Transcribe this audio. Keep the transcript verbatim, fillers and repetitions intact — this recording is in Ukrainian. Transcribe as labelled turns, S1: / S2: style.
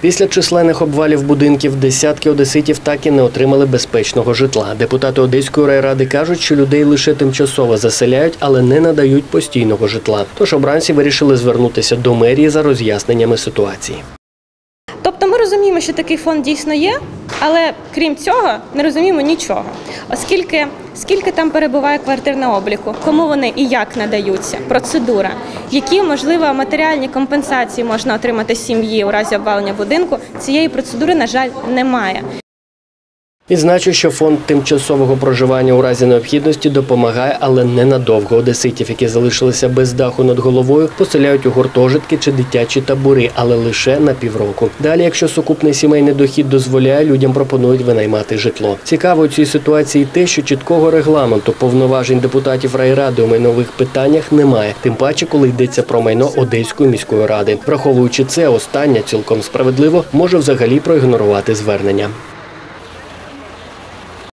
S1: Після численних обвалів будинків десятки одеситів так і не отримали безпечного житла. Депутати Одеської райради кажуть, що людей лише тимчасово заселяють, але не надають постійного житла. Тож обранці вирішили звернутися до мерії за роз'ясненнями ситуації.
S2: Тобто ми розуміємо, що такий фонд дійсно є, але крім цього не розуміємо нічого. Оскільки скільки там перебуває квартир на обліку, кому вони і як надаються, процедура, які, можливо, матеріальні компенсації можна отримати сім'ї у разі обвалення будинку, цієї процедури, на жаль, немає.
S1: Відзначу, що фонд тимчасового проживання у разі необхідності допомагає, але ненадовго. Одеситів, які залишилися без даху над головою, поселяють у гуртожитки чи дитячі табори, але лише на півроку. Далі, якщо сукупний сімейний дохід дозволяє, людям пропонують винаймати житло. Цікаво у цій ситуації те, що чіткого регламенту повноважень депутатів райради у майнових питаннях немає. Тим паче, коли йдеться про майно Одеської міської ради. Враховуючи це, остання, цілком справедливо, може взагалі проігнорувати звернення.